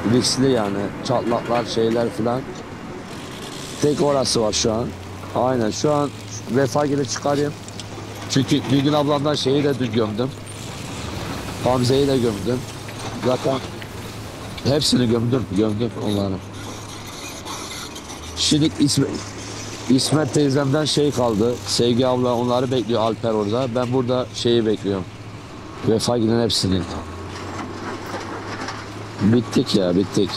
riskli yani. Çatlaklar, şeyler falan. Tek orası var şu an. Aynen şu an Vefagil'i çıkarayım. Çünkü Nilgün ablamdan şeyi de dün gömdüm. Hamze'yi de gömdüm. Zaten hepsini gömdüm onları. Şimdi İsmet teyzemden şey kaldı. Sevgi abla onları bekliyor, Alper orada. Ben burada şeyi bekliyorum. Vefagil'in hepsini. Bittik ya, bittik.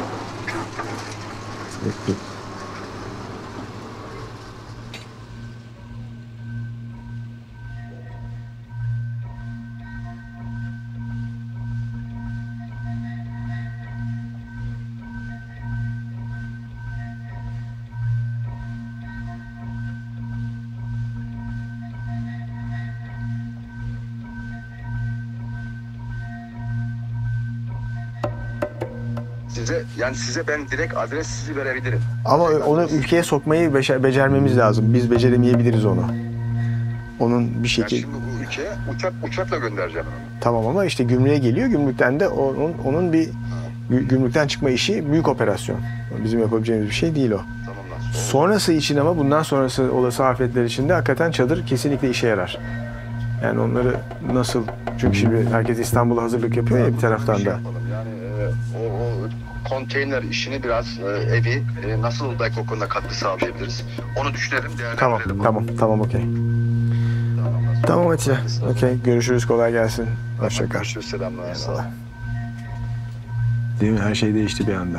Size ben direkt adres sizi verebilirim. Ama onu ülkeye sokmayı becermemiz lazım. Biz beceremeyebiliriz onu. Onun bir şekilde... Şimdi bu ülkeye uçakla göndereceğim onu. Tamam ama işte gümrüğe geliyor. Gümrükten de onun bir gümrükten çıkma işi büyük operasyon. Bizim yapabileceğimiz bir şey değil o. Tamamlar. Sonrası için ama bundan sonrası olası afetler için de hakikaten çadır kesinlikle işe yarar. Yani onları nasıl... Çünkü şimdi herkes İstanbul'a hazırlık yapıyor ya bir taraftan da. Yani o konteyner işini biraz evi nasıl belki o konuda katkı sağlayabiliriz. Onu düşünelim, değerlendirelim. Tamam okey. Tamam Atilla. Okey. Görüşürüz. Kolay gelsin. Hoşça kal. Görüşürüz. Selamlar. Sağ ol. Değil mi? Her şey değişti bir anda.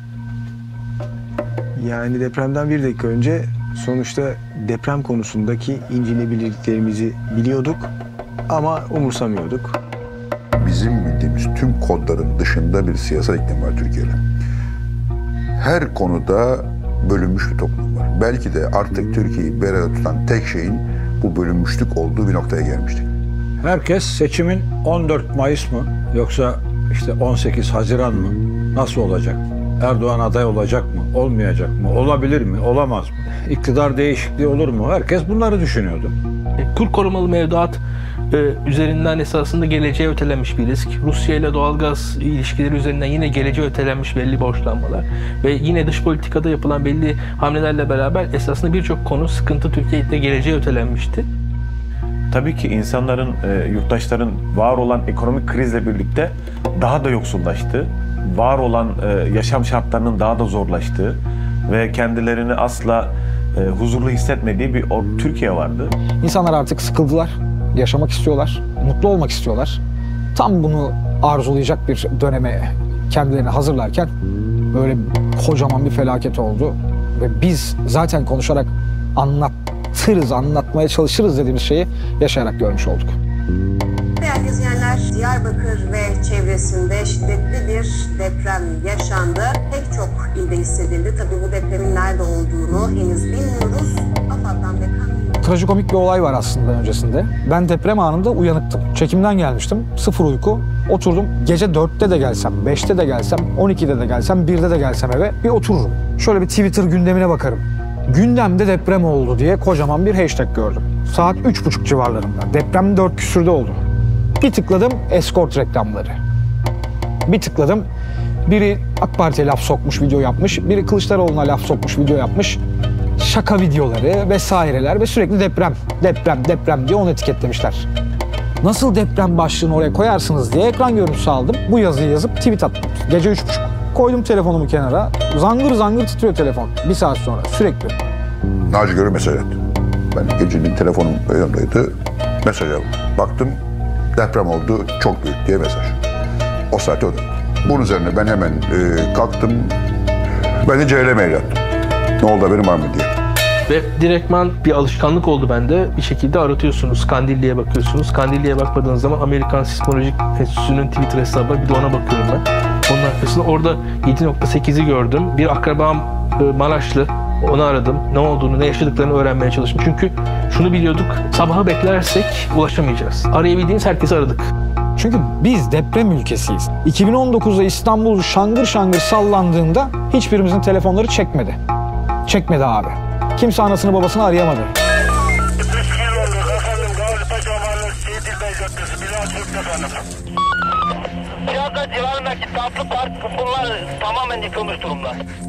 Yani depremden bir dakika önce sonuçta deprem konusundaki incinebilirliklerimizi biliyorduk ama umursamıyorduk. Bizim bildiğimiz tüm kodların dışında bir siyasal iklim var Türkiye'de. Her konuda bölünmüş bir toplum var. Belki de artık Türkiye'yi bir arada tutan tek şeyin bu bölünmüşlük olduğu bir noktaya gelmiştik. Herkes seçimin 14 Mayıs mı yoksa işte 18 Haziran mı? Nasıl olacak? Erdoğan aday olacak mı? Olmayacak mı? Olabilir mi? Olamaz mı? İktidar değişikliği olur mu? Herkes bunları düşünüyordu. Kur korumalı mevduat üzerinden esasında geleceğe ötelenmiş bir risk. Rusya ile doğalgaz ilişkileri üzerinden yine geleceğe ötelenmiş belli borçlanmalar ve yine dış politikada yapılan belli hamlelerle beraber esasında birçok konu, sıkıntı Türkiye'de geleceğe ötelenmişti. Tabii ki insanların, yurttaşların var olan ekonomik krizle birlikte daha da yoksullaştığı, var olan yaşam şartlarının daha da zorlaştığı ve kendilerini asla huzurlu hissetmediği bir Türkiye vardı. İnsanlar artık sıkıldılar, yaşamak istiyorlar, mutlu olmak istiyorlar. Tam bunu arzulayacak bir döneme kendilerini hazırlarken böyle kocaman bir felaket oldu. Ve biz zaten konuşarak anlatmaya çalışırız dediğimiz şeyi yaşayarak görmüş olduk. Değerli izleyenler, Diyarbakır ve çevresinde şiddetli bir deprem yaşandı. Pek çok ilde hissedildi. Tabii bu depremin nerede olduğunu henüz bilmiyoruz. AFAD'dan ve Trajikomik bir olay var aslında öncesinde. Ben deprem anında uyanıktım. Çekimden gelmiştim. Sıfır uyku. Oturdum. Gece 4'te de gelsem, 5'te de gelsem, 12'de de gelsem, 1'de de gelsem eve bir otururum. Şöyle bir Twitter gündemine bakarım. Gündemde deprem oldu diye kocaman bir hashtag gördüm. Saat 3.30 civarlarında. Deprem 4 küsürde oldu. Bir tıkladım escort reklamları. Bir tıkladım biri AK Parti'ye laf sokmuş video yapmış, biri Kılıçdaroğlu'na laf sokmuş video yapmış. Şaka videoları vesaireler ve sürekli deprem diye onu etiketlemişler. Nasıl deprem başlığını oraya koyarsınız diye ekran görüntüsü aldım. Bu yazıyı yazıp tweet attım. Gece 3.30. Koydum telefonumu kenara. Zangır zangır titriyor telefon. Bir saat sonra sürekli. Naci Görü mesaj attı. Ben gecenin telefonum yanımdaydı. Mesaja baktım. Deprem oldu, çok büyük diye mesaj. O saatte o da. Bunun üzerine ben hemen kalktım. Ben de CL mail attım. Ne oldu benim var mı diye. Ve direktman bir alışkanlık oldu bende. Bir şekilde aratıyorsunuz, Kandilli'ye bakıyorsunuz. Kandilli'ye bakmadığınız zaman Amerikan Sismolojik Enstitüsü'nün Twitter hesabı var. Bir de ona bakıyorum ben. Onun arkasında orada 7.8'i gördüm. Bir akrabam Maraşlı. Onu aradım. Ne olduğunu, ne yaşadıklarını öğrenmeye çalıştım. Çünkü şunu biliyorduk, sabahı beklersek ulaşamayacağız. Arayabildiğimiz herkesi aradık. Çünkü biz deprem ülkesiyiz. 2019'da İstanbul şangır şangır sallandığında hiçbirimizin telefonları çekmedi. Çekmedi abi. Kimse anasını babasını arayamadı. Civarındaki Tatlı Park bunlar tamamen yıkılmış durumda.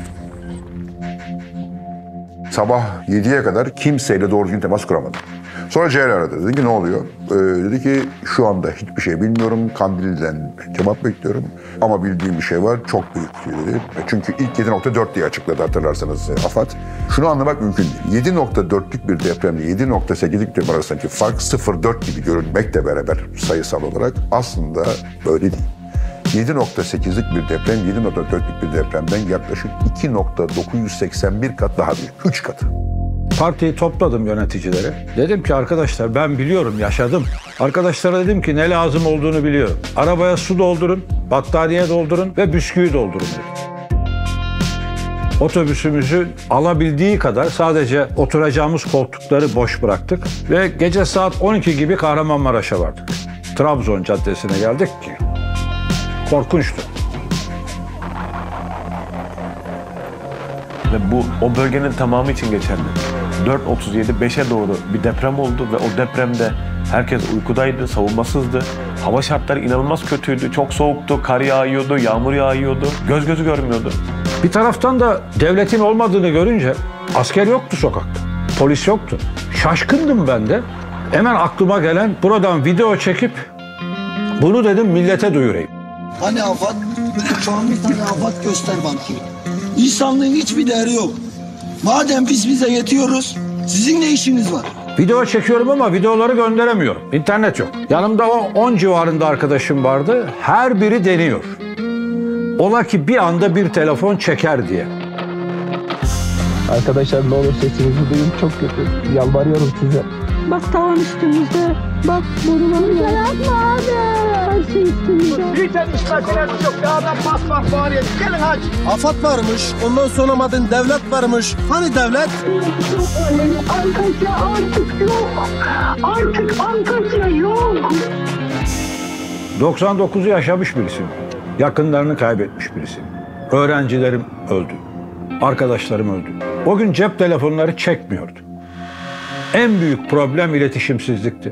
Sabah 7'ye kadar kimseyle doğru düzgün temas kuramadım. Sonra Ceylan aradı. Dedi ki ne oluyor? Dedi ki şu anda hiçbir şey bilmiyorum. Kandilli'den cevap bekliyorum. Ama bildiğim bir şey var. Çok büyük dedi. Çünkü ilk 7.4 diye açıkladı hatırlarsanız AFAD. Şunu anlamak mümkün değil. 7.4'lük bir depremle 7.8'lik bir deprem arasındaki fark 0.4 gibi görünmekle beraber sayısal olarak aslında böyle değil. 7.8'lik bir deprem, 7.4'lük bir depremden yaklaşık 2.981 kat daha büyük. 3 katı. Partiyi topladım yöneticileri. Dedim ki arkadaşlar ben biliyorum, yaşadım. Arkadaşlara dedim ki ne lazım olduğunu biliyorum. Arabaya su doldurun, battaniye doldurun ve bisküvi doldurun dedim. Otobüsümüzü alabildiği kadar sadece oturacağımız koltukları boş bıraktık ve gece saat 12 gibi Kahramanmaraş'a vardık. Trabzon Caddesi'ne geldik ki korkunçtu. Ve bu o bölgenin tamamı için geçerli. 4.37 5'e doğru bir deprem oldu ve o depremde herkes uykudaydı, savunmasızdı. Hava şartları inanılmaz kötüydü. Çok soğuktu, kar yağıyordu, yağmur yağıyordu. Göz gözü görmüyordu. Bir taraftan da devletin olmadığını görünce asker yoktu sokakta. Polis yoktu. Şaşkındım ben de. Hemen aklıma gelen buradan video çekip bunu dedim millete duyurayım. Hani AFAD? Şu an bir tane AFAD göster bakayım. İnsanlığın hiçbir değeri yok. Madem biz bize yetiyoruz, sizin ne işiniz var? Video çekiyorum ama videoları gönderemiyorum. İnternet yok. Yanımda o 10 civarında arkadaşım vardı. Her biri deniyor. Ola ki bir anda bir telefon çeker diye. Arkadaşlar ne olur sesinizi duyun, çok kötü. Yalvarıyorum size. Bak tavan üstümüzde. Bak borularımda. Yapma abi. Her şey üstümüzde. Lütfen iş meselesi yok. Ya adam bas var faaliyet. Gelin aç. AFAD varmış. Ondan sonra madem devlet varmış. Hani devlet? Antakya artık yok. Artık Antakya yok. 99'u yaşamış birisiyim. Yakınlarını kaybetmiş birisiyim. Öğrencilerim öldü. Arkadaşlarım öldü. O gün cep telefonları çekmiyordu. En büyük problem iletişimsizlikti.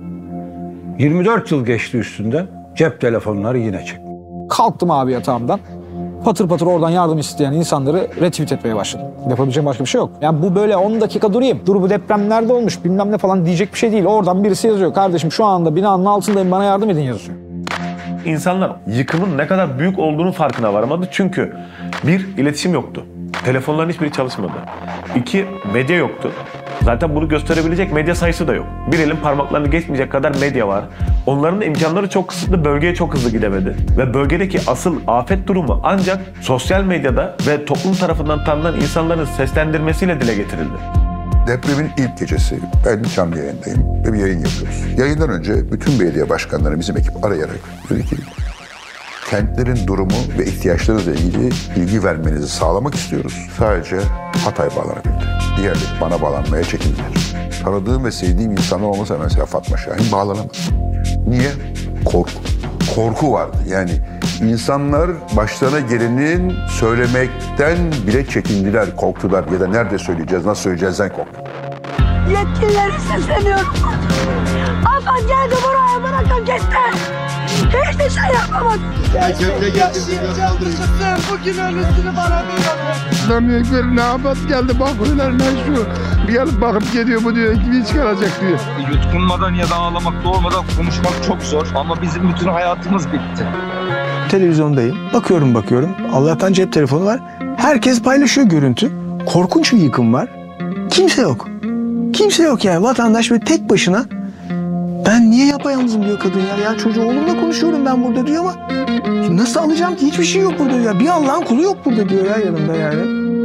24 yıl geçti üstünden, cep telefonları yine çekmiyor. Kalktım abi yatağımdan. Patır patır oradan yardım isteyen insanları retweet etmeye başladım. Yapabileceğim başka bir şey yok. Yani bu böyle 10 dakika durayım. Dur bu deprem nerede olmuş bilmem ne falan diyecek bir şey değil. Oradan birisi yazıyor. Kardeşim şu anda binanın altındayım, bana yardım edin yazıyor. İnsanlar yıkımın ne kadar büyük olduğunu farkına varamadı. Çünkü bir, iletişim yoktu. Telefonların hiçbiri çalışmadı. 2, medya yoktu. Zaten bunu gösterebilecek medya sayısı da yok. Bir elin parmaklarını geçmeyecek kadar medya var. Onların da imkanları çok kısıtlı, bölgeye çok hızlı gidemedi. Ve bölgedeki asıl afet durumu ancak sosyal medyada ve toplum tarafından tanınan insanların seslendirmesiyle dile getirildi. Depremin ilk gecesi ben canlı yayındayım ve bir yayın yapıyoruz. Yayından önce bütün belediye başkanları bizim ekip arayarak dedi ki kentlerin durumu ve ihtiyaçlarıyla ilgili bilgi vermenizi sağlamak istiyoruz. Sadece Hatay bağlanabildi. Diğerleri bana bağlanmaya çekindiler. Tanıdığım ve sevdiğim insanlar olmasa mesela Fatma Şahin bağlanamadı. Niye? Korku. Korku vardı. Yani insanlar başlarına gelenin söylemekten bile çekindiler, korktular. Ya da nerede söyleyeceğiz, nasıl söyleyeceğizden korktu. Yetkilileri sesleniyorum. AFAD geldi buraya, bırakın gitti. Hiçbir şey yapamadı. Yaşayacağım kızım. Bugün ölüsünü bana bir Zamiyekler ne AFAD geldi bakıyorlar ne şu. Bir gelip bakıp gidiyor bu diyor ekmeği çıkaracak diyor. Yutkunmadan ya da ağlamakta olmadan konuşmak çok zor ama bizim bütün hayatımız bitti. Televizyondayım. Bakıyorum. Allah'tan cep telefonu var. Herkes paylaşıyor görüntü. Korkunç bir yıkım var. Kimse yok. Kimse yok yani. Vatandaş böyle tek başına ben niye yapayalnızım diyor kadın ya. Ya çocuğu oğlumla konuşuyorum ben burada diyor ama nasıl alacağım ki hiçbir şey yok burada ya. Bir Allah'ın kulu yok burada diyor ya yanımda yani.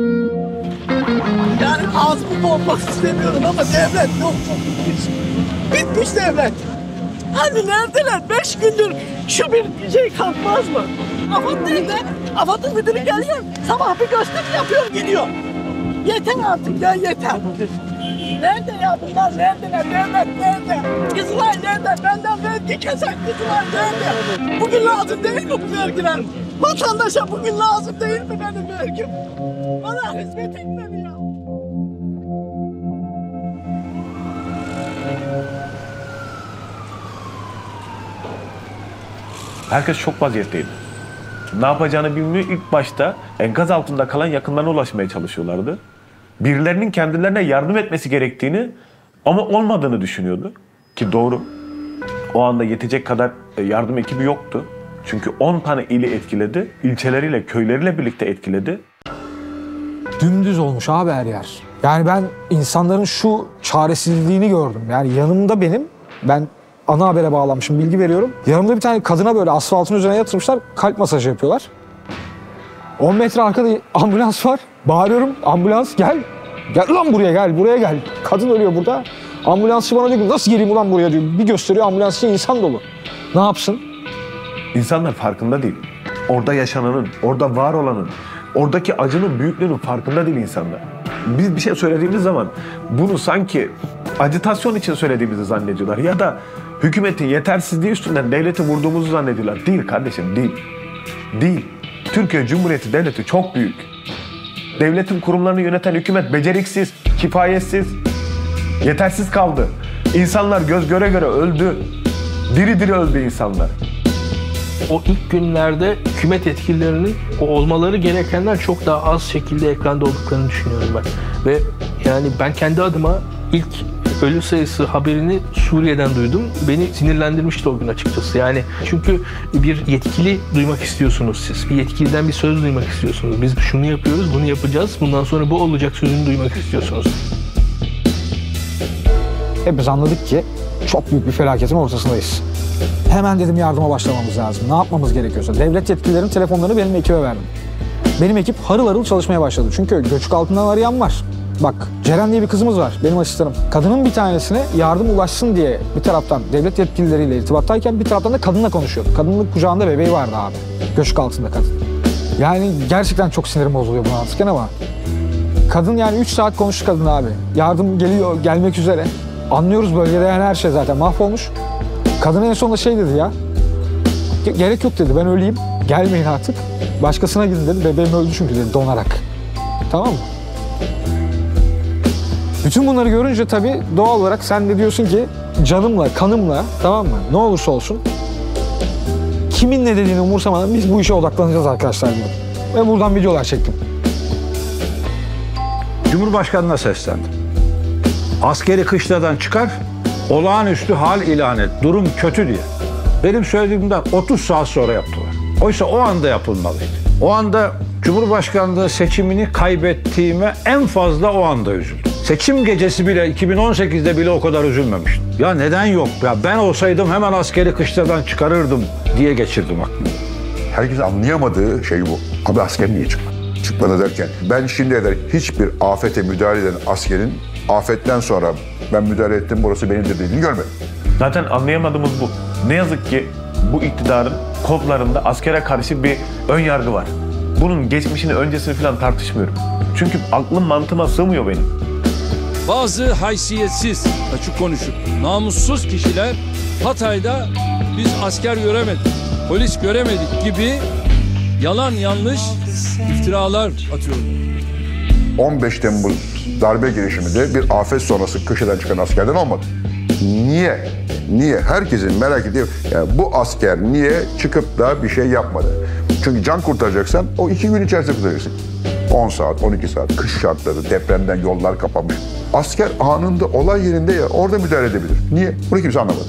Yani ağzımı olmak istemiyorum ama devlet yok. Bitmiş devlet. Hani neredeler? 5 gündür şu bir şey kalkmaz mı? AFAD nerede? AFAD'ın müdürü geliyor. Sabah bir gösteri yapıyor gidiyor. Yeter artık ya yeter. Nerede ya bunlar? Neredeler? Devlet nerede? Kızılay nerede? Benden vergi kesen Kızılay nerede? Bugün lazım değil mi bu vergiler? Vatandaşa bugün lazım değil mi benim vergim? Bana hizmet etmedi ya. Herkes şok vaziyetteydi. Ne yapacağını bilmiyor. İlk başta enkaz altında kalan yakınlarına ulaşmaya çalışıyorlardı. Birilerinin kendilerine yardım etmesi gerektiğini ama olmadığını düşünüyordu. Ki doğru. O anda yetecek kadar yardım ekibi yoktu. Çünkü 10 tane ili etkiledi. İlçeleriyle, köyleriyle birlikte etkiledi. Dümdüz olmuş abi her yer. Yani ben insanların şu çaresizliğini gördüm. Yani yanımda ben ana habere bağlanmışım, bilgi veriyorum. Yanımda bir tane kadına böyle asfaltın üzerine yatırmışlar, kalp masajı yapıyorlar. 10 metre arkada ambulans var. Bağırıyorum, ambulans gel. Gel lan buraya gel. Kadın ölüyor burada. Ambulansçı bana diyor ki nasıl geleyim ulan buraya diyor. Bir gösteriyor, ambulansçı insan dolu. Ne yapsın? İnsanlar farkında değil. Orada yaşananın, orada var olanın, oradaki acının büyüklüğünün farkında değil insanlar. Biz bir şey söylediğimiz zaman bunu sanki ajitasyon için söylediğimizi zannediyorlar. Ya da hükümetin yetersizliği üstünden devleti vurduğumuzu zannediyorlar. Değil kardeşim, değil. Değil. Türkiye Cumhuriyeti Devleti çok büyük. Devletin kurumlarını yöneten hükümet beceriksiz, kifayetsiz, yetersiz kaldı. İnsanlar göz göre göre öldü. Diri diri öldü insanlar. O ilk günlerde hükümet yetkililerinin o olmaları gerekenden çok daha az şekilde ekranda olduklarını düşünüyorum ben. Ve yani ben kendi adıma ilk ölü sayısı haberini Suriye'den duydum. Beni sinirlendirmişti o gün açıkçası. Yani çünkü bir yetkili duymak istiyorsunuz siz. Bir yetkiliden bir söz duymak istiyorsunuz. Biz şunu yapıyoruz, bunu yapacağız. Bundan sonra bu olacak sözünü duymak istiyorsunuz. Hepimiz anladık ki çok büyük bir felaketin ortasındayız. Hemen dedim yardıma başlamamız lazım. Ne yapmamız gerekiyorsa. Devlet yetkililerinin telefonlarını benim ekibe verdim. Benim ekip harıl harıl çalışmaya başladı. Çünkü göçük altından arayan var. Bak Ceren diye bir kızımız var, benim asistanım. Kadının bir tanesine yardım ulaşsın diye bir taraftan devlet yetkilileriyle irtibattayken bir taraftan da kadınla konuşuyordu. Kadının kucağında bebeği vardı abi. Göçük altında kadın. Yani gerçekten çok sinirim bozuluyor bunu anlatırken ama kadın yani 3 saat konuştu kadın abi. Yardım geliyor, gelmek üzere. Anlıyoruz bölgede yani her şey zaten mahvolmuş. Kadın en sonunda şey dedi ya. Gerek yok dedi, ben öleyim. Gelmeyin artık. Başkasına gidin dedi. Bebeğim öldü çünkü dedi donarak. Tamam mı? Bütün bunları görünce tabii doğal olarak sen de diyorsun ki canımla, kanımla, tamam mı? Ne olursa olsun kimin ne dediğini umursamadan biz bu işe odaklanacağız arkadaşlar dedim. Ve buradan videolar çektim. Cumhurbaşkanına seslendim. Askeri kışladan çıkar, olağanüstü hal ilan et, durum kötü diye. Benim söylediğimden 30 saat sonra yaptılar. Oysa o anda yapılmalıydı. O anda Cumhurbaşkanlığı seçimini kaybettiğime en fazla o anda üzüldüm. Seçim gecesi bile, 2018'de bile o kadar üzülmemiştim. Ya neden yok? Ya ben olsaydım hemen askeri kışladan çıkarırdım diye geçirdim aklımı. Herkes anlayamadığı şey bu. Abi asker niye çıkmadı? Çıkmadı derken ben şimdiye kadar hiçbir afete müdahale eden askerin afetten sonra ben müdahale ettim burası benimdir dediğini görmedim. Zaten anlayamadığımız bu. Ne yazık ki bu iktidarın kodlarında askere karşı bir ön yargı var. Bunun geçmişini, öncesini falan tartışmıyorum. Çünkü aklım mantığıma sığmıyor benim. Bazı haysiyetsiz, açık konuşup namussuz kişiler Hatay'da biz asker göremedik, polis göremedik gibi yalan yanlış iftiralar atıyorlar. 15 Temmuz darbe girişiminde bir afet sonrası köşeden çıkan askerden olmadı. Niye? Niye? Herkesin merak ediyor. Yani bu asker niye çıkıp da bir şey yapmadı? Çünkü can kurtaracaksan o 2 gün içerisinde kurtaracaksın. 10 saat, 12 saat, kış şartları, depremden yollar kapanmış. Asker anında olay yerinde ya orada müdahale edebilir. Niye? Bunu kimse anlamadı.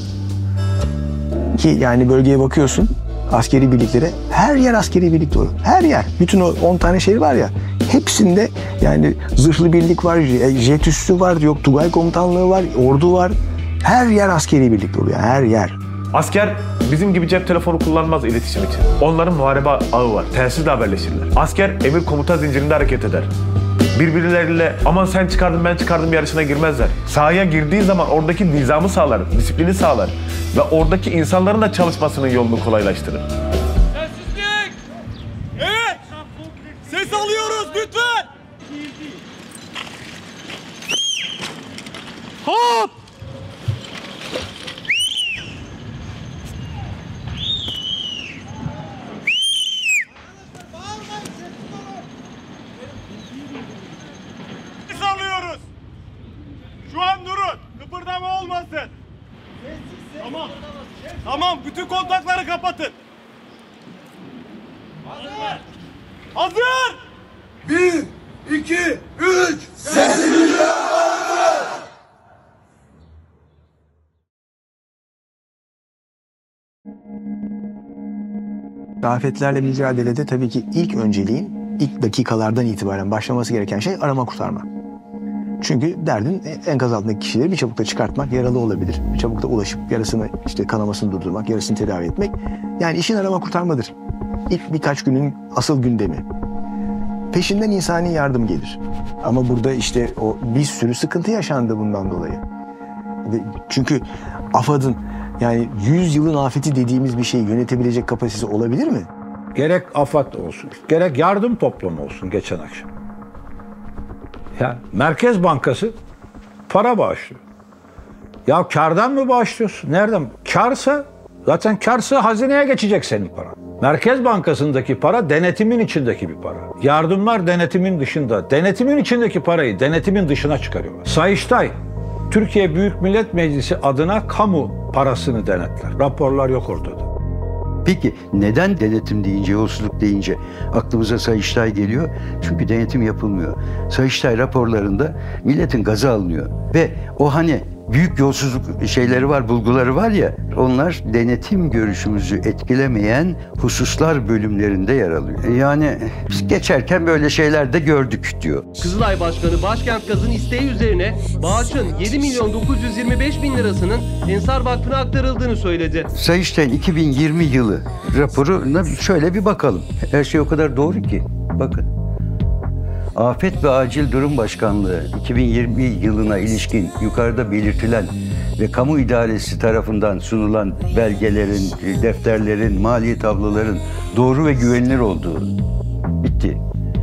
Ki yani bölgeye bakıyorsun askeri birliklere, her yer askeri birlik dolu. Her yer. Bütün o 10 tane şehir var ya, hepsinde yani zırhlı birlik var, jet üssü var, yok Tugay komutanlığı var, ordu var. Her yer askeri birlik dolu yani, her yer. Asker bizim gibi cep telefonu kullanmaz iletişim için. Onların muharebe ağı var. Telsizle haberleşirler. Asker emir komuta zincirinde hareket eder. Birbirleriyle aman sen çıkardın ben çıkardım yarışına girmezler. Sahaya girdiği zaman oradaki nizamı sağlar, disiplini sağlar ve oradaki insanların da çalışmasının yolunu kolaylaştırır. Sessizlik! Evet! Ses alıyoruz lütfen! Hop! Ses alıyoruz! Şu an durun! Kıpırdama olmasın! Tamam! Tamam! Bütün kontakları kapatın! Hazır! 1, 2, 3. Sesimize hazır. Afetlerle mücadelede tabii ki ilk önceliğin ilk dakikalardan itibaren başlaması gereken şey arama kurtarma. Çünkü derdin enkaz altındaki kişileri bir çabukta çıkartmak, yaralı olabilir. Bir çabukta ulaşıp yarasını, işte kanamasını durdurmak, yarasını tedavi etmek. Yani işin arama kurtarmadır. İlk birkaç günün asıl gündemi. Peşinden insani yardım gelir. Ama burada işte o bir sürü sıkıntı yaşandı bundan dolayı. Çünkü AFAD'ın yani 100 yılın afeti dediğimiz bir şeyi yönetebilecek kapasitesi olabilir mi? Gerek AFAD olsun, gerek yardım toplumu olsun geçen akşam. Yani Merkez Bankası para bağışlıyor. Ya kardan mı bağışlıyorsun? Nereden? Karsa, zaten karsa hazineye geçecek senin paran. Merkez Bankası'ndaki para denetimin içindeki bir para. Yardımlar denetimin dışında. Denetimin içindeki parayı denetimin dışına çıkarıyorlar. Sayıştay, Türkiye Büyük Millet Meclisi adına kamu parasını denetler. Raporlar yok ortada. Peki neden denetim deyince, yolsuzluk deyince aklımıza Sayıştay geliyor? Çünkü denetim yapılmıyor. Sayıştay raporlarında milletin gazı alınıyor. Ve o hani büyük yolsuzluk şeyleri var, bulguları var ya, onlar denetim görüşümüzü etkilemeyen hususlar bölümlerinde yer alıyor. Yani biz geçerken böyle şeyler de gördük diyor. Kızılay Başkanı Başkent Gaz'ın isteği üzerine bağışın 7.925.000 lirasının Ensar Vakfı'na aktarıldığını söyledi. Sayıştay'ın 2020 yılı raporuna şöyle bir bakalım. Her şey o kadar doğru ki. Bakın. Afet ve Acil Durum Başkanlığı 2020 yılına ilişkin yukarıda belirtilen ve kamu idaresi tarafından sunulan belgelerin, defterlerin, mali tabloların doğru ve güvenilir olduğu. Bitti.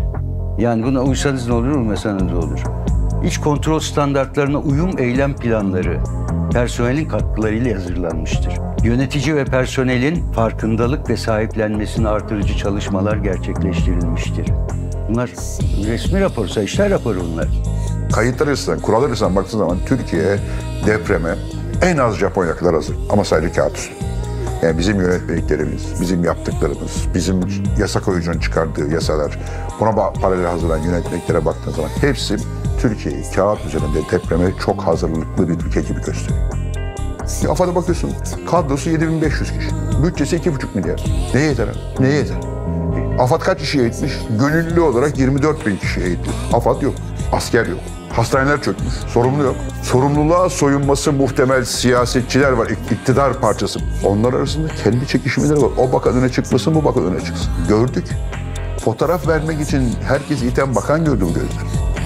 Yani buna uysanız ne olur, uymasanız ne olur. İç kontrol standartlarına uyum eylem planları personelin katkılarıyla hazırlanmıştır. Yönetici ve personelin farkındalık ve sahiplenmesini artırıcı çalışmalar gerçekleştirilmiştir. Bunlar resmi rapor, Sayıştay raporu bunlar. Kayıtlar açısından, kurallar açısından baktığın zaman Türkiye depreme en az Japonya kadar hazır. Ama sadece kağıt üstü. Yani bizim yönetmeliklerimiz, bizim yaptıklarımız, bizim yasa koyucunun çıkardığı yasalar, buna paralel hazırlanan yönetmeliklere baktığın zaman hepsi Türkiye'yi kağıt üzerinde depreme çok hazırlıklı bir ülke gibi gösteriyor. AFAD'a bakıyorsun, kadrosu 7.500 kişi, bütçesi 2,5 milyar. Neye yeter abi? Neye yeter? AFAD kaç kişi eğitmiş? Gönüllü olarak 24.000 kişi eğitti. AFAD yok, asker yok. Hastaneler çökmüş, sorumlu yok. Sorumluluğa soyunması muhtemel siyasetçiler var, iktidar parçası. Onlar arasında kendi çekişmeleri var. O bakan öne çıkmasın, bu bakan öne çıksın. Gördük. Fotoğraf vermek için herkes iten bakan gördü bu gözler.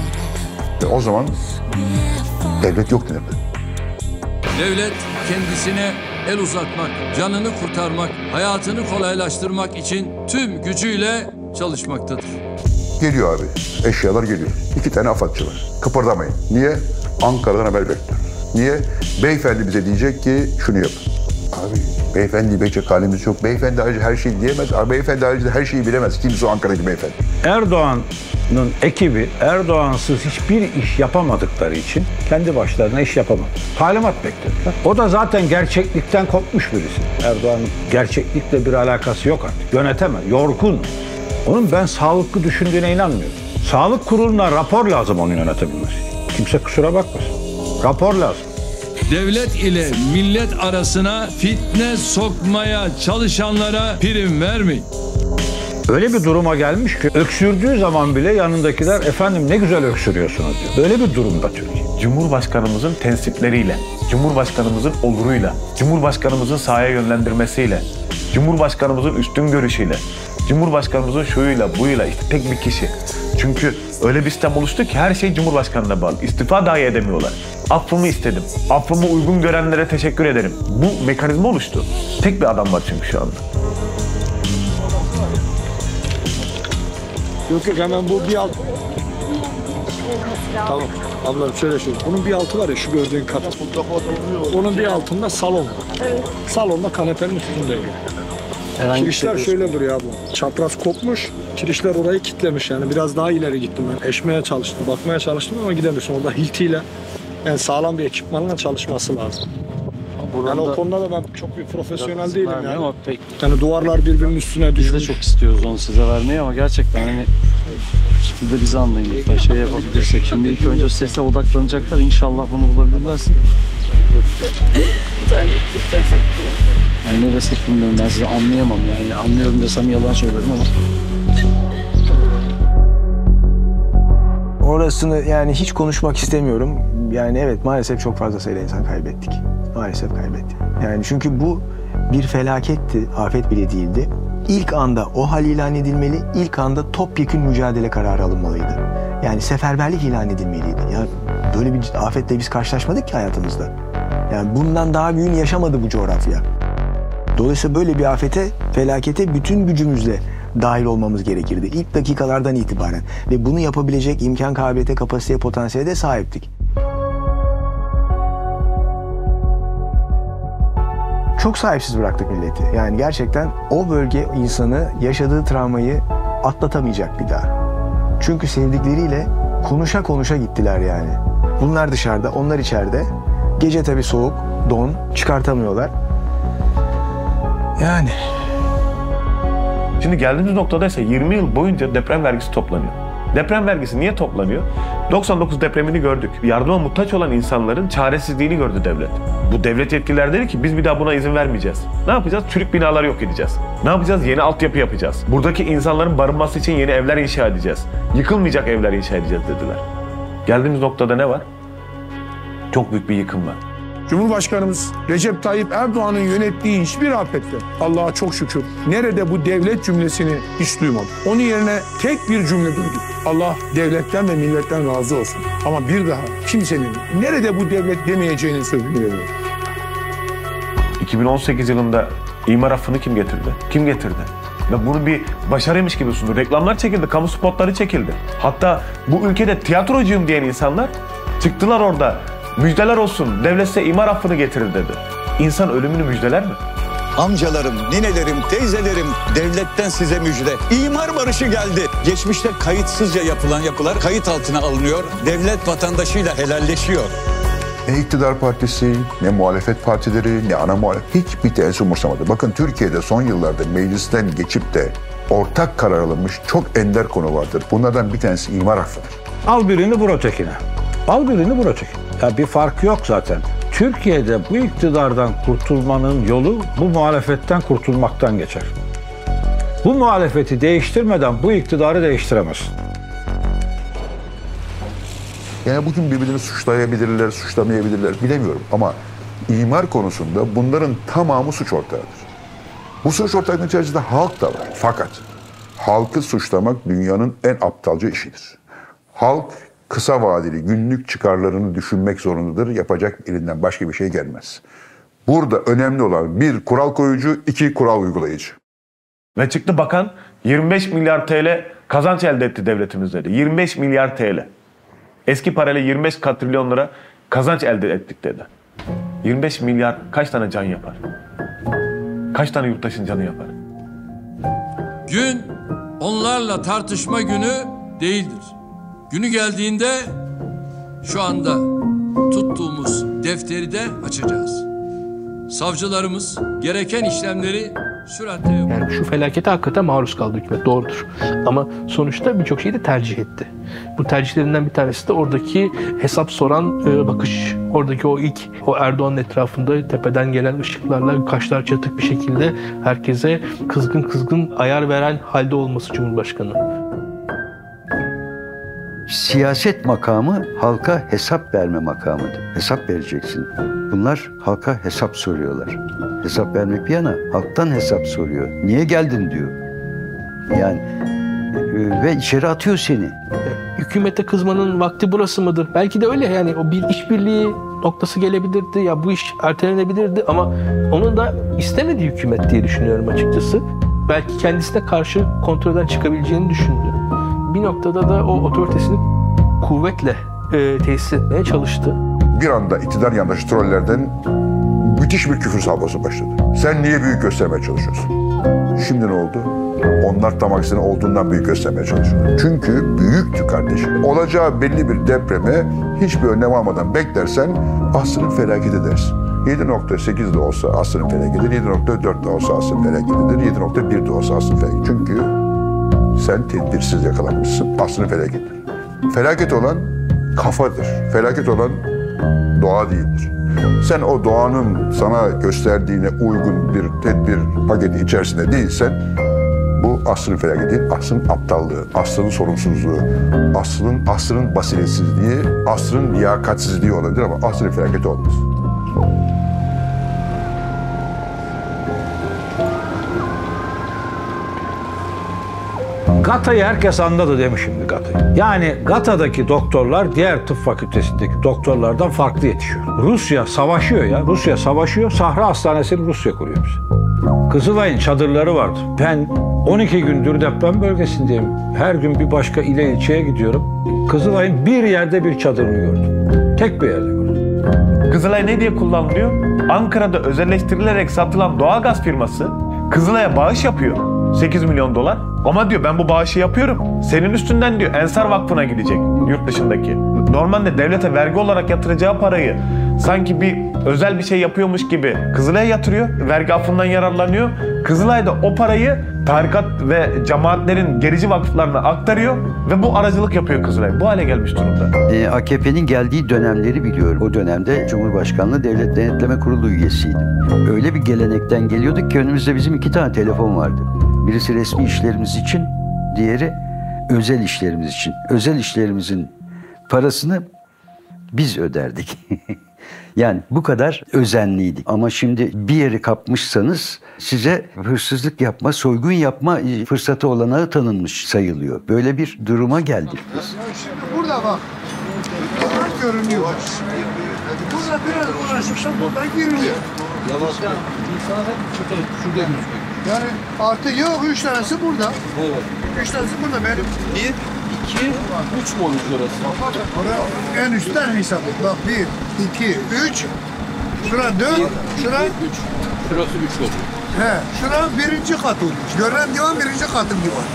O zaman devlet yok denirdi. Devlet kendisine el uzatmak, canını kurtarmak, hayatını kolaylaştırmak için tüm gücüyle çalışmaktadır. Geliyor abi, eşyalar geliyor. 2 tane AFADçı var. Kıpırdamayın. Niye? Ankara'dan haber bekliyoruz. Niye? Beyefendi bize diyecek ki şunu yapın. Abi beyefendi diyecek halimiz yok. Beyefendi ayrıca her şeyi diyemez. Abi beyefendi ayrıca her şeyi bilemez. Kimse o Ankara'daki beyefendi. Erdoğan'ın ekibi Erdoğan'sız hiçbir iş yapamadıkları için kendi başlarına iş yapamadı. Talimat beklediler. O da zaten gerçeklikten kopmuş birisi. Erdoğan'ın gerçeklikle bir alakası yok artık. Yönetemez, yorgun. Onun ben sağlıklı düşündüğüne inanmıyorum. Sağlık kuruluna rapor lazım onu yönetebilmesi. Kimse kusura bakmasın. Rapor lazım. Devlet ile millet arasına fitne sokmaya çalışanlara prim vermeyin. Öyle bir duruma gelmiş ki öksürdüğü zaman bile yanındakiler efendim ne güzel öksürüyorsunuz diyor. Böyle bir durumda Türkiye. Cumhurbaşkanımızın tensipleriyle, Cumhurbaşkanımızın oluruyla, Cumhurbaşkanımızın sahaya yönlendirmesiyle, Cumhurbaşkanımızın üstün görüşüyle, Cumhurbaşkanımızın şuyuyla buyuyla işte tek bir kişi. Çünkü öyle bir sistem oluştu ki her şey Cumhurbaşkanı'na bağlı. İstifa dahi edemiyorlar. Affımı istedim. Affımı uygun görenlere teşekkür ederim. Bu mekanizma oluştu. Tek bir adam var çünkü şu anda. Yok hemen bu bir alt. Tamam. Ablam şöyle. Bunun bir altı var ya şu gördüğün kat. Onun bir altında salon. Evet. Salonda kanepenin üstünde. Kirişler şöyle duruyor abla. Çapraz kopmuş. Kirişler orayı kilitlemiş yani. Biraz daha ileri gittim ben. Eşmeye çalıştım, bakmaya çalıştım ama gidemiyorsun. Orada hiltiyle yani sağlam bir ekipmanla çalışması lazım. Yani o konuda da ben çok bir profesyonel değilim yani. Ama pek. Yani duvarlar birbirinin üstüne düşmüş. Biz de çok istiyoruz onu size vermeyi ama gerçekten hani siz de bizi anlayın lütfen şey yapabilirsek. Şimdi ilk önce sese odaklanacaklar, inşallah bunu bulabilirlerse. Yani ne desek bilmiyorum, ben sizi anlayamam yani. Anlıyorum desem yalan söylerim ama. Orasını yani hiç konuşmak istemiyorum. Yani evet, maalesef çok fazla sayıda insan kaybettik. Maalesef kaybettik. Yani çünkü bu bir felaketti, afet bile değildi. İlk anda o hal ilan edilmeli, ilk anda topyekün mücadele kararı alınmalıydı. Yani seferberlik ilan edilmeliydi. Ya böyle bir afetle biz karşılaşmadık ki hayatımızda. Yani bundan daha büyüğünü yaşamadı bu coğrafya. Dolayısıyla böyle bir afete, felakete bütün gücümüzle dahil olmamız gerekirdi. İlk dakikalardan itibaren. Ve bunu yapabilecek imkan, kabiliyete, kapasiteye, potansiyele de sahiptik. Çok sahipsiz bıraktık milleti. Yani gerçekten o bölge insanı yaşadığı travmayı atlatamayacak bir daha. Çünkü sevdikleriyle konuşa konuşa gittiler yani. Bunlar dışarıda, onlar içeride. Gece tabii soğuk, don, çıkartamıyorlar. Yani. Şimdi geldiğimiz noktada ise 20 yıl boyunca deprem vergisi toplanıyor. Deprem vergisi niye toplanıyor? 99 depremini gördük. Yardıma muhtaç olan insanların çaresizliğini gördü devlet. Bu devlet yetkililer dedi ki biz bir daha buna izin vermeyeceğiz. Ne yapacağız? Çürük binaları yok edeceğiz. Ne yapacağız? Yeni altyapı yapacağız. Buradaki insanların barınması için yeni evler inşa edeceğiz. Yıkılmayacak evler inşa edeceğiz dediler. Geldiğimiz noktada ne var? Çok büyük bir yıkım var. Cumhurbaşkanımız Recep Tayyip Erdoğan'ın yönettiği hiçbir afette Allah'a çok şükür nerede bu devlet cümlesini hiç duymadım. Onun yerine tek bir cümle duyduk. Allah devletten ve milletten razı olsun. Ama bir daha kimsenin nerede bu devlet demeyeceğini sözünü veriyor. 2018 yılında imar affını kim getirdi? Kim getirdi? Ve bunu bir başarıymış gibi sundu. Reklamlar çekildi, kamu spotları çekildi. Hatta bu ülkede tiyatrocuyum diyen insanlar çıktılar orada. Müjdeler olsun, devlet size imar affını getirir dedi. İnsan ölümünü müjdeler mi? Amcalarım, ninelerim, teyzelerim, devletten size müjde. İmar barışı geldi. Geçmişte kayıtsızca yapılan yapılar kayıt altına alınıyor. Devlet vatandaşıyla helalleşiyor. Ne iktidar partisi, ne muhalefet partileri, ne ana muhalefet hiçbir tanesi umursamadı. Bakın Türkiye'de son yıllarda meclisten geçip de ortak karar alınmış çok ender konu vardır. Bunlardan bir tanesi imar affıdır. Al birini vur ötekine. Al birini vur ötekine. Ya bir fark yok zaten. Türkiye'de bu iktidardan kurtulmanın yolu bu muhalefetten kurtulmaktan geçer. Bu muhalefeti değiştirmeden bu iktidarı değiştiremezsin. Yani bugün birbirlerini suçlayabilirler, suçlamayabilirler bilemiyorum ama imar konusunda bunların tamamı suç ortağıdır. Bu suç ortaklığının içerisinde halk da var. Fakat halkı suçlamak dünyanın en aptalca işidir. Halk kısa vadeli günlük çıkarlarını düşünmek zorundadır. Yapacak elinden başka bir şey gelmez. Burada önemli olan bir kural koyucu, iki kural uygulayıcı. Ve çıktı bakan 25 milyar TL kazanç elde etti devletimiz dedi. 25 milyar TL. Eski parayla 25 katrilyon lira kazanç elde ettik dedi. 25 milyar kaç tane can yapar? Kaç tane yurttaşın canı yapar? Gün onlarla tartışma günü değildir. Günü geldiğinde şu anda tuttuğumuz defteri de açacağız. Savcılarımız gereken işlemleri süratle yapıyor. Yani şu felakete hakikaten maruz kaldı hükümet, doğrudur. Ama sonuçta birçok şeyi de tercih etti. Bu tercihlerinden bir tanesi de oradaki hesap soran bakış. Oradaki o Erdoğan'ın etrafında tepeden gelen ışıklarla kaşlar çatık bir şekilde herkese kızgın ayar veren halde olması Cumhurbaşkanı. Siyaset makamı halka hesap verme makamıdır. Hesap vereceksin. Bunlar halka hesap soruyorlar. Hesap vermek bir yana halktan hesap soruyor. Niye geldin diyor. Yani ve içeri atıyor seni. Hükümete kızmanın vakti burası mıdır? Belki de öyle yani o bir işbirliği noktası gelebilirdi ya bu iş ertelenebilirdi ama onun da istemediği hükümet diye düşünüyorum açıkçası. Belki kendisine karşı kontrolden çıkabileceğini düşündü. Bir noktada da o otoritesini kuvvetle tesis etmeye çalıştı. Bir anda iktidar yandaşı trollerden müthiş bir küfür salvası başladı. Sen niye büyük göstermeye çalışıyorsun? Şimdi ne oldu? Onlar tam aksine olduğundan büyük göstermeye çalışıyorlar. Çünkü büyüktü kardeşim. Olacağı belli bir depreme hiçbir önlem almadan beklersen aslını felaket edersin. 7.8 de olsa asrın felakidir, 7.4 de olsa asrın felakidir, 7.1 de olsa asrın felakidir. Çünkü sen tedbirsiz yakalanmışsın, asrın felakidir. Felaket olan kafadır, felaket olan doğa değildir. Sen o doğanın sana gösterdiğine uygun bir tedbir paketi içerisinde değilsen, bu asrın felaketi değil, asrın aptallığı, asrın sorumsuzluğu, asrın basiretsizliği, asrın liyakatsizliği olabilir ama asrın felaketi olmaz. Gata'yı herkes anladı demişimdi Gata'yı. Yani Gata'daki doktorlar diğer tıp fakültesindeki doktorlardan farklı yetişiyor. Rusya savaşıyor ya. Rusya savaşıyor. Sahra Hastanesi'ni Rusya kuruyor bize. Kızılay'ın çadırları vardı. Ben 12 gündür deprem bölgesindeyim. Her gün bir başka ile ilçeye gidiyorum. Kızılay'ın bir yerde bir çadırını gördüm. Tek bir yerde gördüm. Kızılay ne diye kullanılıyor? Ankara'da özelleştirilerek satılan doğalgaz firması Kızılay'a bağış yapıyor. 8 milyon dolar. Ama diyor ben bu bağışı yapıyorum. Senin üstünden diyor Ensar Vakfı'na gidecek yurt dışındaki. Normalde devlete vergi olarak yatıracağı parayı sanki bir özel bir şey yapıyormuş gibi Kızılay'a yatırıyor. Vergi affından yararlanıyor. Kızılay da o parayı tarikat ve cemaatlerin gerici vakıflarına aktarıyor ve bu aracılık yapıyor Kızılay. Bu hale gelmiş durumda. AKP'nin geldiği dönemleri biliyorum. O dönemde Cumhurbaşkanlığı Devlet Denetleme Kurulu üyesiydim. Öyle bir gelenekten geliyorduk ki önümüzde bizim 2 tane telefon vardı. Birisi resmi işlerimiz için, diğeri özel işlerimiz için. Özel işlerimizin parasını biz öderdik. Yani bu kadar özenliydik. Ama şimdi bir yeri kapmışsanız size hırsızlık yapma, soygun yapma fırsatı olanağı tanınmış sayılıyor. Böyle bir duruma geldik biz. Şimdi burada bak. Buradan görünüyor. Burada biraz uğraşırsan buradan giriliyor. Yani artı yok 3 tanesi burada. Evet. 3 tanesi burada benim. 1, 2, 3 mü olmuş orası? En üstten hesap et. Bak 1, 2, 3. Şura 4, şura 3. Şurası 3 oldu. He, şura 1. kat olmuş. Görünen divan 1. katın divan.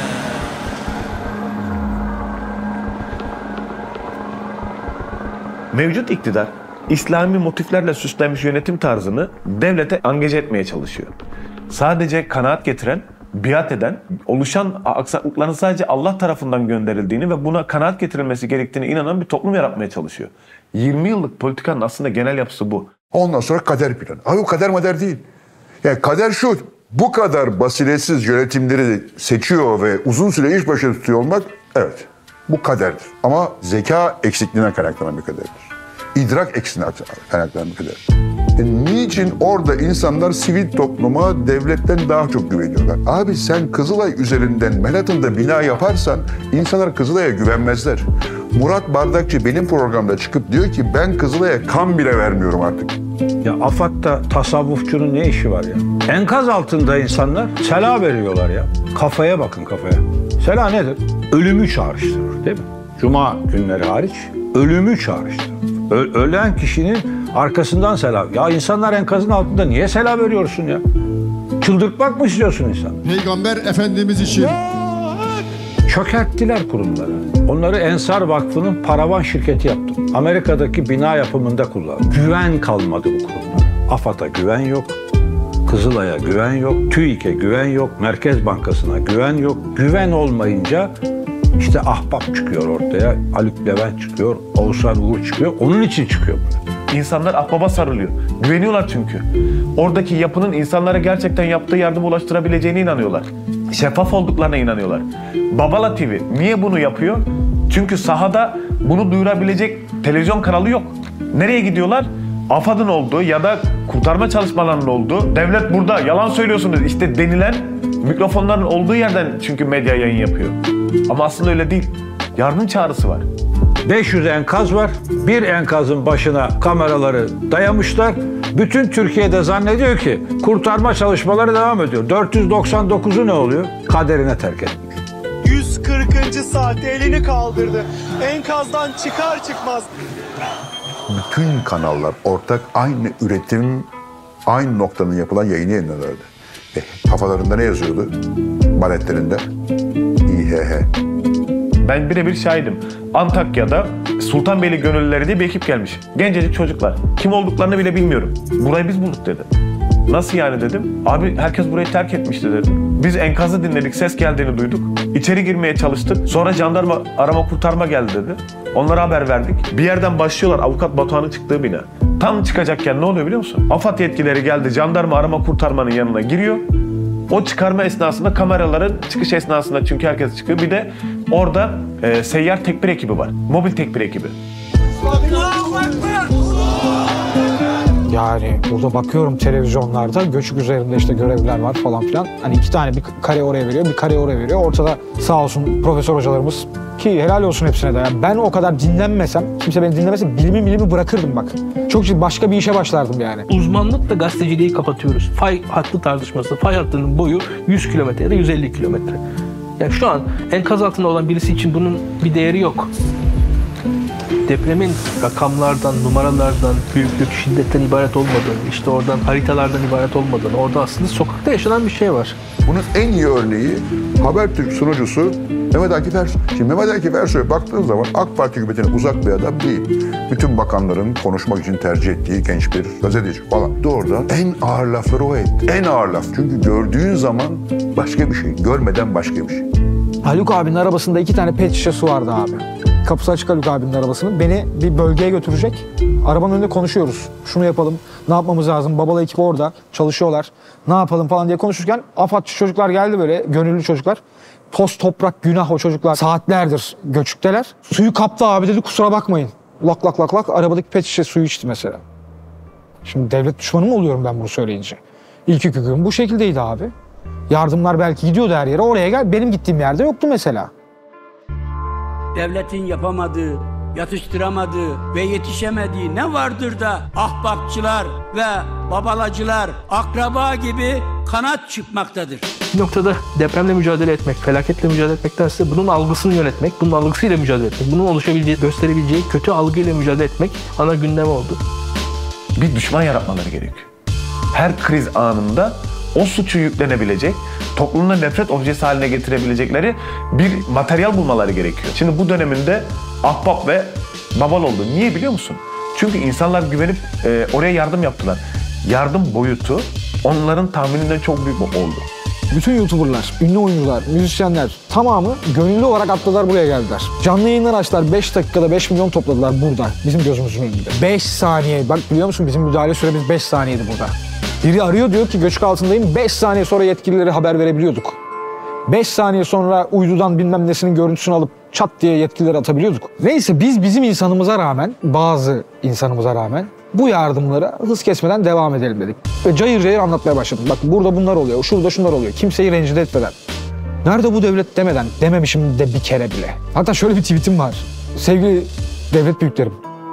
Mevcut iktidar İslami motiflerle süslenmiş yönetim tarzını devlete angaje etmeye çalışıyor. Sadece kanaat getiren, biat eden, oluşan aksaklıkların sadece Allah tarafından gönderildiğini ve buna kanaat getirilmesi gerektiğine inanan bir toplum yaratmaya çalışıyor. 20 yıllık politikanın aslında genel yapısı bu. Ondan sonra kader planı. Abi o kader mader değil. Yani kader şu, bu kadar basiretsiz yönetimleri seçiyor ve uzun süre iş başında tutuyor olmak, evet bu kaderdir. Ama zeka eksikliğinden kaynaklanan bir kaderdir. İdrak eksikliğinden kaynaklanan bir kaderdir. Niçin orada insanlar sivil topluma devletten daha çok güveniyorlar? Abi sen Kızılay üzerinden Manhattan'da bina yaparsan insanlar Kızılay'a güvenmezler. Murat Bardakçı benim programda çıkıp diyor ki ben Kızılay'a kan bile vermiyorum artık. Ya AFAD'da tasavvufçunun ne işi var ya? Enkaz altında insanlar sela veriyorlar ya. Kafaya bakın kafaya. Sela nedir? Ölümü çağrıştırır değil mi? Cuma günleri hariç ölümü çağrıştırır. Ölen kişinin arkasından selam. Ya insanlar enkazın altında niye selam veriyorsun ya? Çıldırtmak mı istiyorsun insan? Peygamber Efendimiz için. Çökerttiler kurumları. Onları Ensar Vakfı'nın paravan şirketi yaptı. Amerika'daki bina yapımında kullandı. Güven kalmadı bu kurumlara. AFAD'a güven yok. Kızılay'a güven yok. TÜİK'e güven yok. Merkez Bankası'na güven yok. Güven olmayınca İşte Ahbap çıkıyor ortaya, Haluk Levent çıkıyor, Oğuzhan Uğur çıkıyor. Onun için çıkıyor bunlar. İnsanlar Ahbap'a sarılıyor. Güveniyorlar çünkü. Oradaki yapının insanlara gerçekten yaptığı yardımı ulaştırabileceğine inanıyorlar. Şeffaf olduklarına inanıyorlar. Babala TV niye bunu yapıyor? Çünkü sahada bunu duyurabilecek televizyon kanalı yok. Nereye gidiyorlar? AFAD'ın olduğu ya da kurtarma çalışmalarının olduğu, devlet burada yalan söylüyorsunuz işte denilen mikrofonların olduğu yerden çünkü medya yayın yapıyor. Ama aslında öyle değil. Yardım çağrısı var. 500 enkaz var. Bir enkazın başına kameraları dayamışlar. Bütün Türkiye'de zannediyor ki kurtarma çalışmaları devam ediyor. 499'u ne oluyor? Kaderine terk etmiş. 140. saatte elini kaldırdı. Enkazdan çıkar çıkmaz. Bütün kanallar ortak aynı üretim, aynı noktanın yapılan yayını yayınlanırdı. Kafalarında ne yazıyordu? Baletlerinde. İHH. Ben birebir şahidim. Antakya'da Sultanbeyli Gönüllüleri diye bir ekip gelmiş. Gencecik çocuklar. Kim olduklarını bile bilmiyorum. Burayı biz bulduk dedi. Nasıl yani dedim. Abi herkes burayı terk etmişti dedi. Biz enkazı dinledik, ses geldiğini duyduk. İçeri girmeye çalıştık. Sonra jandarma arama kurtarma geldi dedi. Onlara haber verdik. Bir yerden başlıyorlar, avukat Batuhan'ın çıktığı bina. Tam çıkacakken ne oluyor biliyor musun? AFAD yetkilileri geldi, jandarma arama kurtarmanın yanına giriyor. O çıkarma esnasında kameraların çıkış esnasında, çünkü herkes çıkıyor. Bir de orada seyyar tekbir ekibi var. Mobil tekbir ekibi. Yani burada bakıyorum televizyonlarda göçük üzerinde işte görevliler var falan filan. Hani 2 tane, bir kare oraya veriyor, bir kare oraya veriyor. Ortada sağ olsun profesör hocalarımız, ki helal olsun hepsine de. Yani ben o kadar dinlenmesem, kimse beni dinlemese bilimi bırakırdım bak. Çok başka bir işe başlardım yani. Uzmanlıkla gazeteciliği kapatıyoruz. Fay hattı tartışması, fay hattının boyu 100 kilometre ya da 150 kilometre. Yani şu an enkaz altında olan birisi için bunun bir değeri yok. Depremin rakamlardan, numaralardan, büyüklük, şiddetten ibaret olmadığını, işte oradan haritalardan ibaret olmadığını, orada aslında sokakta yaşanan bir şey var. Bunun en iyi örneği Habertürk sunucusu Mehmet Akif Ersoy. Şimdi Mehmet Akif Ersoy'a baktığın zaman AK Parti hükümetine uzak bir adam değil. Bütün bakanların konuşmak için tercih ettiği genç bir gazeteci falan. Doğrudan en ağır lafları o etti. En ağır laf. Çünkü gördüğün zaman başka bir şey, görmeden başka bir şey. Haluk abinin arabasında 2 tane pet şişe su vardı abi. Kapısı açık Haluk abinin arabasının. Beni bir bölgeye götürecek. Arabanın önünde konuşuyoruz. Şunu yapalım, ne yapmamız lazım? Babalı ekip orada, çalışıyorlar. Ne yapalım falan diye konuşurken AFADçı çocuklar geldi böyle, gönüllü çocuklar. Toz toprak günah o çocuklar. Saatlerdir göçükteler. Suyu kaptı abi dedi, kusura bakmayın. Lak lak lak lak arabadaki pet şişe suyu içti mesela. Şimdi devlet düşmanı mı oluyorum ben bunu söyleyince? İlk hüküm bu şekildeydi abi. Yardımlar belki gidiyordu her yere. Oraya gel, benim gittiğim yerde yoktu mesela. Devletin yapamadığı, yatıştıramadığı ve yetişemediği ne vardır da ahbapçılar ve babalacılar akraba gibi kanat çıkmaktadır. Bir noktada depremle mücadele etmek, felaketle mücadele etmektense bunun algısını yönetmek, bunun algısıyla mücadele etmek, bunun oluşabileceği, gösterebileceği kötü algıyla mücadele etmek ana gündem oldu. Bir düşman yaratmaları gerekiyor. Her kriz anında o suçu yüklenebilecek, toplumda nefret objesi haline getirebilecekleri bir materyal bulmaları gerekiyor. Şimdi bu döneminde ahbap ve babal oldu. Niye biliyor musun? Çünkü insanlar güvenip oraya yardım yaptılar. Yardım boyutu onların tahmininden çok büyük oldu. Bütün YouTuber'lar, ünlü oyuncular, müzisyenler tamamı gönüllü olarak atladılar, buraya geldiler. Canlı yayınlar açtılar, 5 dakikada 5 milyon topladılar burada, bizim gözümüzün önünde. 5 saniye, bak biliyor musun bizim müdahale süremiz 5 saniyeydi burada. Biri arıyor diyor ki göçük altındayım, 5 saniye sonra yetkililere haber verebiliyorduk. 5 saniye sonra uydudan bilmem nesinin görüntüsünü alıp çat diye yetkililere atabiliyorduk. Neyse biz bizim insanımıza rağmen, bazı insanımıza rağmen bu yardımlara hız kesmeden devam edelim dedik. Ve cayır cayır anlatmaya başladım. Bak burada bunlar oluyor, şurada şunlar oluyor. Kimseyi rencide etmeden. Nerede bu devlet demeden, dememişim de bir kere bile. Hatta şöyle bir tweetim var. Sevgili devlet büyüklerim.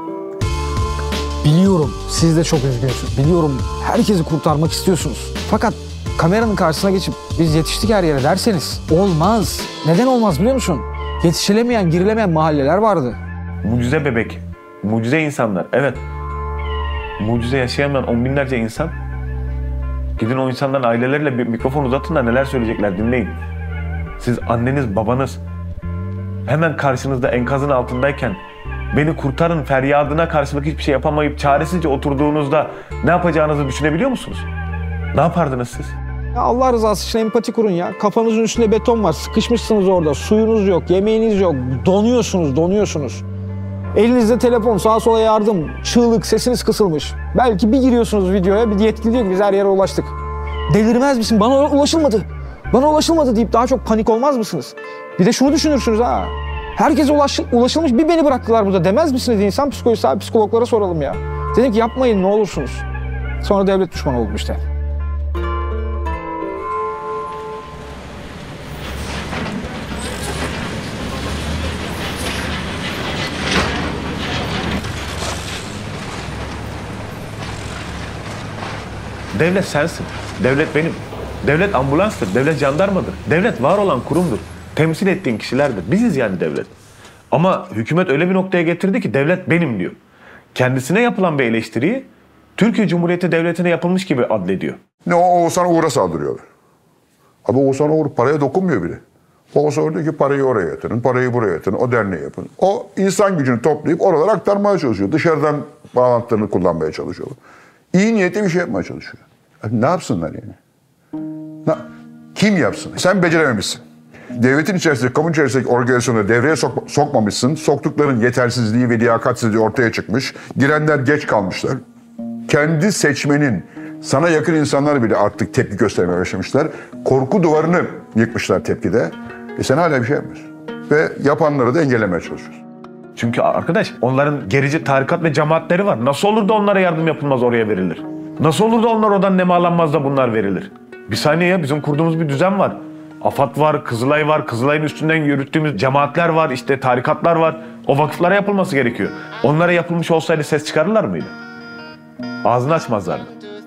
Biliyorum siz de çok üzgünsünüz. Biliyorum herkesi kurtarmak istiyorsunuz. Fakat kameranın karşısına geçip biz yetiştik her yere derseniz olmaz. Neden olmaz biliyor musun? Yetişilemeyen, girilemeyen mahalleler vardı. Mucize bebek, mucize insanlar. Evet, mucize yaşayamayan on binlerce insan. Gidin o insanların aileleriyle bir mikrofon uzatın da neler söyleyecekler dinleyin. Siz anneniz, babanız hemen karşınızda enkazın altındayken beni kurtarın feryadına karşılık hiçbir şey yapamayıp çaresizce oturduğunuzda ne yapacağınızı düşünebiliyor musunuz? Ne yapardınız siz? Ya Allah rızası için empati kurun ya. Kafanızın üstünde beton var. Sıkışmışsınız orada. Suyunuz yok, yemeğiniz yok. Donuyorsunuz. Elinizde telefon, sağa sola yardım, çığlık, sesiniz kısılmış. Belki bir giriyorsunuz videoya, bir yetkili diyor ki biz her yere ulaştık. Delirmez misin? Bana ulaşılmadı deyip daha çok panik olmaz mısınız? Bir de şunu düşünürsünüz ha. Herkese ulaşılmış, bir beni bıraktılar burada demez misiniz? İnsan psikolojisi abi, psikologlara soralım ya. Dedim ki yapmayın ne olursunuz. Sonra devlet düşmanı oldum işte. Devlet sensin. Devlet benim. Devlet ambulanstır. Devlet jandarmadır. Devlet var olan kurumdur. Temsil ettiğin kişilerdir. Biziz yani devlet. Ama hükümet öyle bir noktaya getirdi ki devlet benim diyor. Kendisine yapılan bir eleştiriyi Türkiye Cumhuriyeti Devleti'ne yapılmış gibi adlediyor. Ne o Oğuzhan Uğur'a saldırıyorlar. Abi Oğuzhan Uğur paraya dokunmuyor bile. O sonra diyor ki parayı oraya yatırın, parayı buraya yatırın, o derneği yapın. O insan gücünü toplayıp oralara aktarmaya çalışıyor. Dışarıdan bağlantılarını kullanmaya çalışıyor. İyi niyetli bir şey yapmaya çalışıyor. Ne yapsınlar yani? Kim yapsın? Sen becerememişsin. Devletin içerisinde, kamu içerisindeki organizasyonları devreye sokmamışsın. Soktukların yetersizliği ve liyakatsizliği ortaya çıkmış. Girenler geç kalmışlar. Kendi seçmenin, sana yakın insanlar bile artık tepki göstermeye başlamışlar. Korku duvarını yıkmışlar tepkide. Sen hala bir şey yapmıyorsun. Ve yapanları da engellemeye çalışıyorsun. Çünkü arkadaş onların gerici tarikat ve cemaatleri var. Nasıl olur da onlara yardım yapılmaz, oraya verilir? Nasıl olur da onlar oradan nemalanmaz da bunlar verilir? Bir saniye ya, bizim kurduğumuz bir düzen var. AFAD var, Kızılay var, Kızılay'ın üstünden yürüttüğümüz cemaatler var, işte tarikatlar var. O vakıflara yapılması gerekiyor. Onlara yapılmış olsaydı ses çıkarırlar mıydı? Ağzını açmazlardı.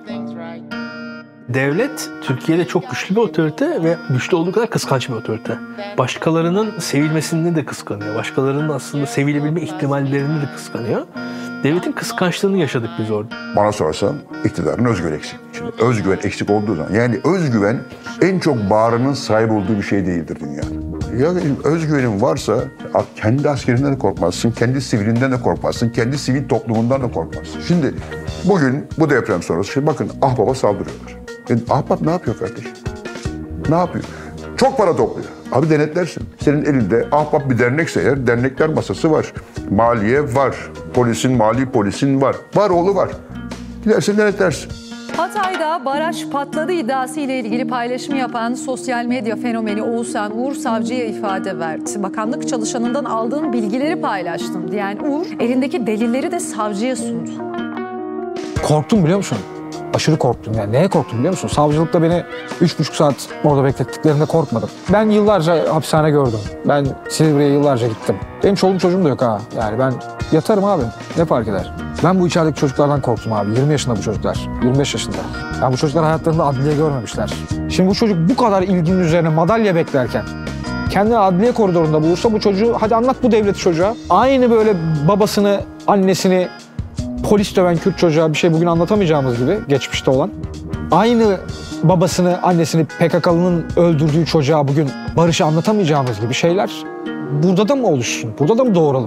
Devlet Türkiye'de çok güçlü bir otorite ve güçlü olduğu kadar kıskanç bir otorite. Başkalarının sevilmesini de kıskanıyor. Başkalarının aslında sevilebilme ihtimallerini de kıskanıyor. Devletin kıskançlığını yaşadık biz orada. Bana sorarsan iktidarın özgüven eksik. Şimdi özgüven eksik olduğu zaman, yani özgüven en çok bağrının sahip olduğu bir şey değildir dünyada. Ya özgüvenin varsa kendi askerinden de korkmazsın, kendi sivilinden de korkmazsın, kendi sivil toplumundan da korkmazsın. Şimdi bugün bu deprem sonrası şimdi bakın Ahbap'a saldırıyorlar. Ahbap ne yapıyor kardeşim? Ne yapıyor? Çok para topluyor. Abi denetlersin. Senin elinde Ahbap bir dernekse eğer dernekler masası var. Maliye var. Mali polisin var. Var oğlu var. Gidersin denetlersin. Hatay'da baraj patladı iddiası ile ilgili paylaşım yapan sosyal medya fenomeni Oğuzhan Uğur savcıya ifade verdi. Bakanlık çalışanından aldığım bilgileri paylaştım diyen Uğur elindeki delilleri de savcıya sundu. Korktum biliyor musun? Aşırı korktum yani. Neye korktum biliyor musun? Savcılıkta beni 3,5 saat orada beklettiklerinde korkmadım. Ben yıllarca hapishane gördüm. Ben Silivri'ye yıllarca gittim. Benim çoluğum çocuğum da yok ha. Yani ben yatarım abi. Ne fark eder? Ben bu içerideki çocuklardan korktum abi. 20 yaşında bu çocuklar. 25 yaşında. Yani bu çocuklar hayatlarında adliye görmemişler. Şimdi bu çocuk bu kadar ilginin üzerine madalya beklerken kendini adliye koridorunda bulursa bu çocuğu hadi anlat bu devleti çocuğa. Aynı böyle babasını, annesini polis döven Kürt çocuğa bir şey bugün anlatamayacağımız gibi geçmişte olan. Aynı babasını, annesini PKK'lının öldürdüğü çocuğa bugün barışı anlatamayacağımız gibi şeyler burada da mı oluşsun? Burada da mı doğuralım?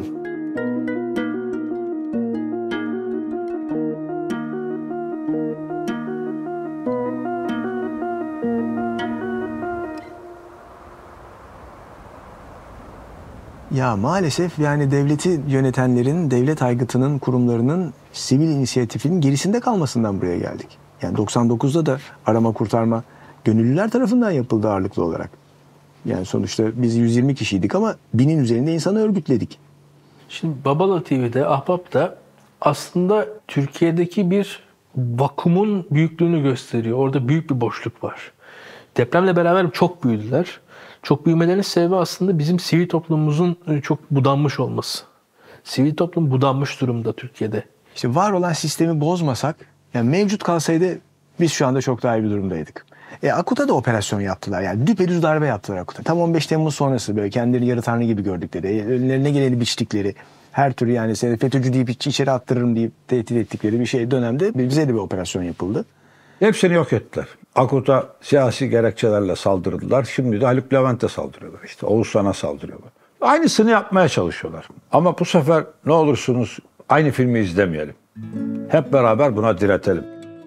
Ya maalesef yani devleti yönetenlerin, devlet aygıtının, kurumlarının sivil inisiyatifinin gerisinde kalmasından buraya geldik. Yani 99'da da arama kurtarma gönüllüler tarafından yapıldı ağırlıklı olarak. Yani sonuçta biz 120 kişiydik ama 1000'in üzerinde insanı örgütledik. Şimdi Babala TV'de, Ahbap'ta aslında Türkiye'deki bir vakumun büyüklüğünü gösteriyor. Orada büyük bir boşluk var. Depremle beraber çok büyüdüler. Çok büyümelerinin sebebi aslında bizim sivil toplumumuzun çok budanmış olması. Sivil toplum budanmış durumda Türkiye'de. İşte var olan sistemi bozmasak, yani mevcut kalsaydı biz şu anda çok daha iyi bir durumdaydık. Akut'a da operasyon yaptılar. Yani düpedüz darbe yaptılar Akut'a. Tam 15 Temmuz sonrası böyle kendileri yarı tanrı gibi gördükleri, önlerine geleni biçtikleri, her türlü yani seni FETÖ'cü deyip içeri attırırım deyip tehdit ettikleri bir şey dönemde bize de bir operasyon yapıldı. Hepsini yok ettiler. Akut'a siyasi gerekçelerle saldırdılar. Şimdi de Haluk Levent'e saldırıyorlar. İşte Oğuzhan'a saldırıyorlar. Aynısını yapmaya çalışıyorlar. Ama bu sefer ne olursunuz aynı filmi izlemeyelim. Hep beraber buna diretelim.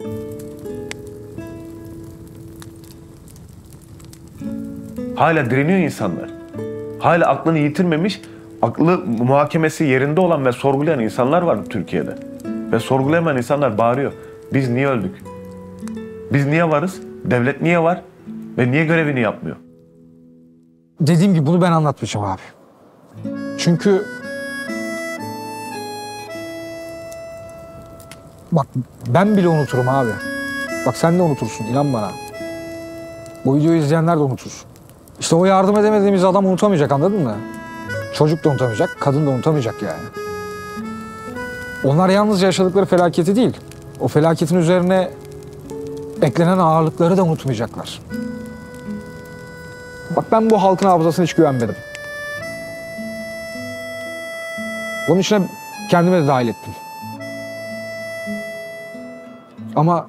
Hala direniyor insanlar. Hala aklını yitirmemiş, aklı muhakemesi yerinde olan ve sorgulayan insanlar var Türkiye'de. Ve sorgulayamayan insanlar bağırıyor. Biz niye öldük? Biz niye varız? Devlet niye var? Ve niye görevini yapmıyor? Dediğim gibi bunu ben anlatmayacağım abi. Çünkü bak ben bile unuturum abi. Bak sen de unutursun, inan bana. Bu videoyu izleyenler de unutur. İşte o yardım edemediğimiz adam unutamayacak, anladın mı? Çocuk da unutamayacak, kadın da unutamayacak yani. Onlar yalnızca yaşadıkları felaketi değil, o felaketin üzerine eklenen ağırlıkları da unutmayacaklar. Bak ben bu halkın hafızasına hiç güvenmedim. Onun içine kendime de dahil ettim. Ama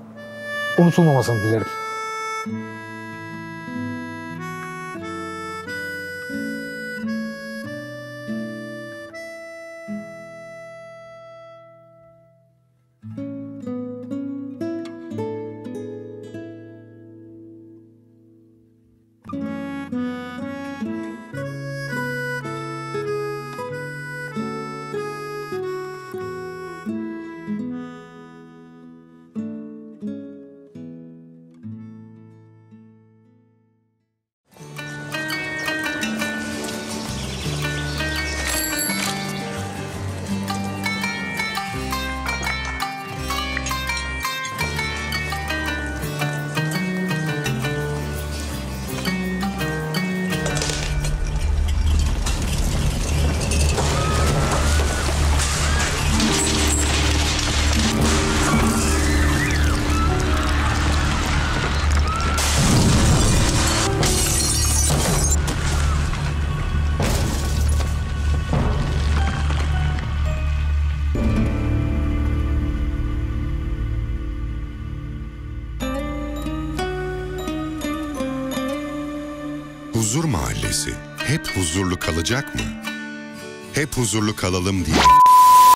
unutulmamasını dilerim. Huzur Mahallesi hep huzurlu kalacak mı? Hep huzurlu kalalım diye